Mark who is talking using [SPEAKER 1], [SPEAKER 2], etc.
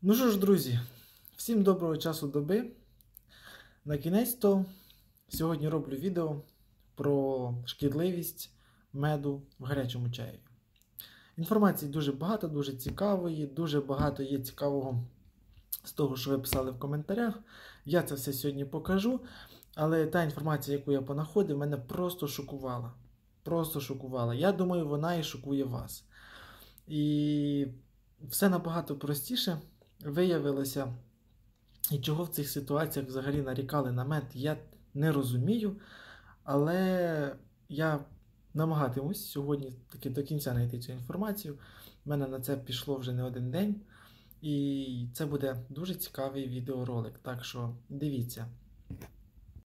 [SPEAKER 1] Ну що ж, друзі, всім доброго часу доби. На кінець-то сьогодні роблю відео про шкідливість меду в гарячому чаї. Інформації дуже багато, дуже цікавої, дуже багато є цікавого з того, що ви писали в коментарях. Я це все сьогодні покажу, але та інформація, яку я понаходив, мене просто шокувала. Просто шокувала. Я думаю, вона і шокує вас. І все набагато простіше виявилося. І чого в цих ситуаціях взагалі нарікали на мед, я не розумію. Але я намагатимусь сьогодні таки до кінця знайти цю інформацію. У мене на це пішло вже не один день. І це буде дуже цікавий відеоролик. Так що дивіться.